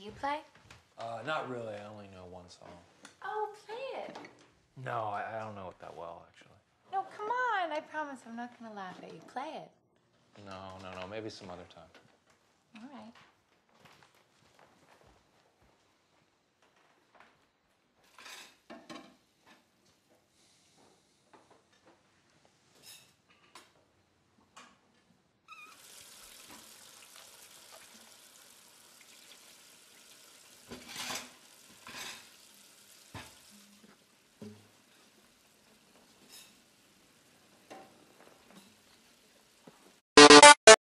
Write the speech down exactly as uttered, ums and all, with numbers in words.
you play? Uh, not really. I only know one song. Oh, play it. No, I, I don't know it that well, actually. No, come on. I promise I'm not going to laugh at you. Play it. No, no, no. Maybe some other time. All right.